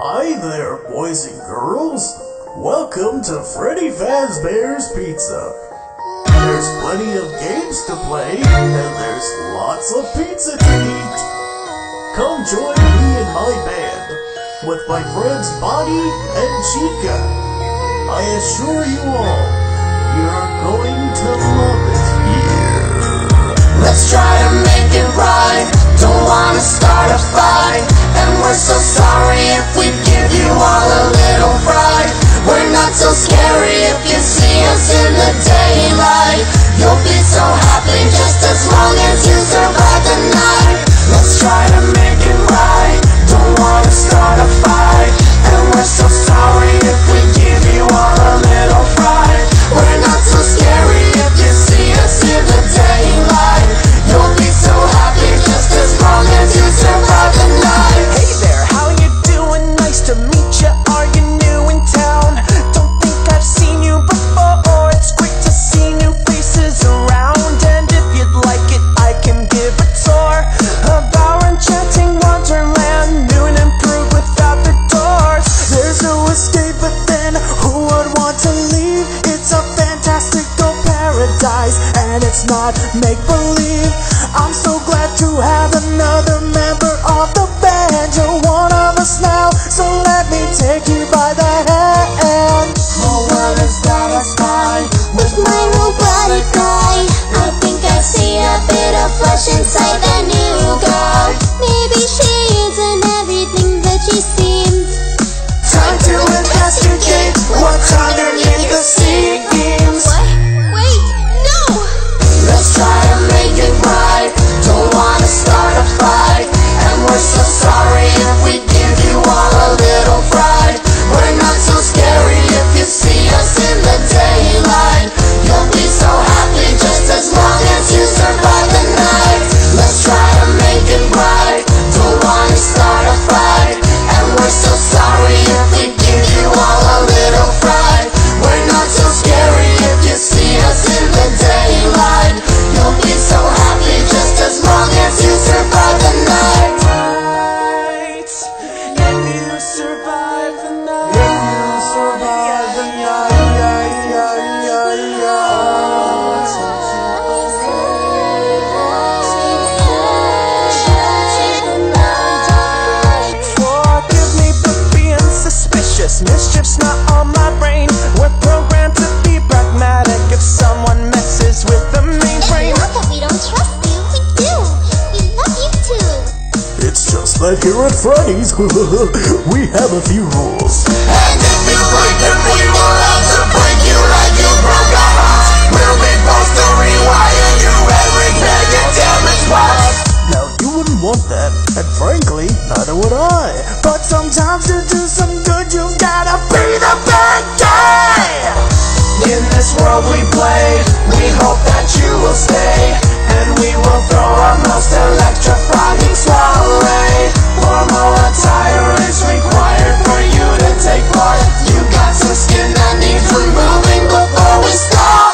Hi there, boys and girls. Welcome to Freddy Fazbear's Pizza. There's plenty of games to play, and there's lots of pizza to eat. Come join me in my band, with my friends Bonnie and Chica. I assure you all, you're going to love it here. Let's try to make it right, don't wanna start a fight, and we're so sorry if we give you all a little fright. We're not so scary if you see us in the daylight. You'll be so happy just as long as you survive the night. Let's try to make it right, don't wanna start a fight, and we're so sorry if we give you all a little fright. We're not so scary if you see us in the daylight. You'll be so happy just as long as you survive the night. Hey there, how you doing? Nice to meet you. Are you new in town? Don't think I've seen you before. It's great to see new faces around, and if you'd like it, I can give a tour of our enchanting wonderland, new and improved without the doors. There's no escape, but then who would want to leave? It's a fantastical paradise, and it's not make-believe. I'm so glad to have another member of the band. You're one of us now, so let me take you by the hand. The world is satisfied with my robotic eye. I think I see a bit of flesh inside the new girl. Maybe she isn't everything that she seems. Time to investigate what's underneath the seams. What? Wait, no! Let's try to make it right, don't wanna start a fight, and we're so sorry if we give you all a little fright. We're not so scary if you see us in the daylight. You'll be so happy just as long as you survive the night. Let's try to make it right, don't wanna start a fight, and we're so sorry if we give you all a little fright. We're not so scary if you see us in the daylight. You'll be so happy just as long as you survive the night. If you survive the night, If you survive the forgive me for being suspicious. Mischief's not on my brain. We're programmed to be pragmatic. If someone messes with the mainframe, It's not that we don't trust you, we do. We love you too. It's just that here at Freddy's, we have a few rules. And if you break them, we will have to break you like you broke our hearts. We'll be forced to rewire you and repair your damaged parts. Now, you wouldn't want that, and frankly, neither would I. but sometimes to do some good, you've gotta be the bad guy. In this world we play, we hope that you will stay, and we will throw our most electrifying soiree. Formal attire is required for you to take part. You got some skin that needs removing before we start.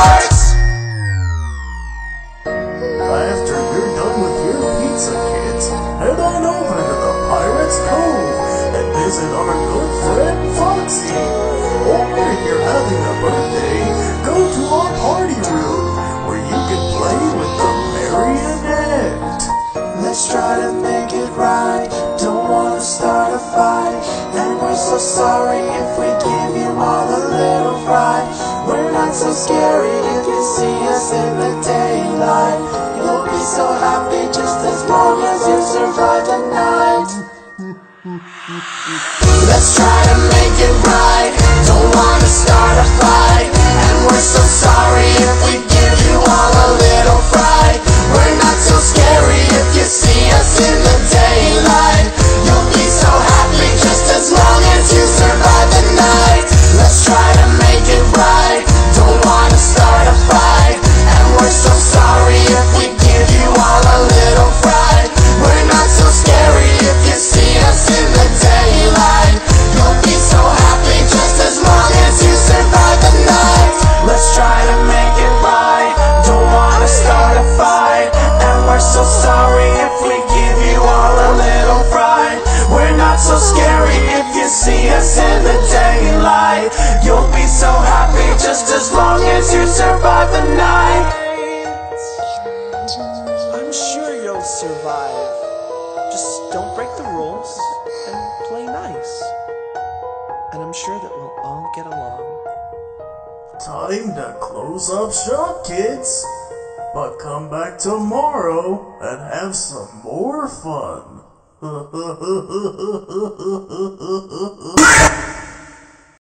After you're done with your pizza kits, head on over to the Pirate's Cove and visit our good friend Foxy. Or if you're having a birthday, go to our party room where you can play with the marionette. Let's try to make it right, don't wanna start a fight, and we're so sorry if we give you all a little fright. We're not so scary if you see us in the daylight. You'll be so happy just as long as you survive the night. Let's try to make it right, don't wanna start a fight, and we're so sorry if we give you all a little fright. We're not so scary if you see us in the daylight. You'll be so happy just as long as you survive the night. Let's try to make it right, don't wanna start a fight, and we're so sorry if we give you all a little fright. We're not so scary if you see us in the daylight. You'll be so happy just as long as survive. Just don't break the rules and play nice. And I'm sure that we'll all get along. Time to close up shop, kids. But come back tomorrow and have some more fun.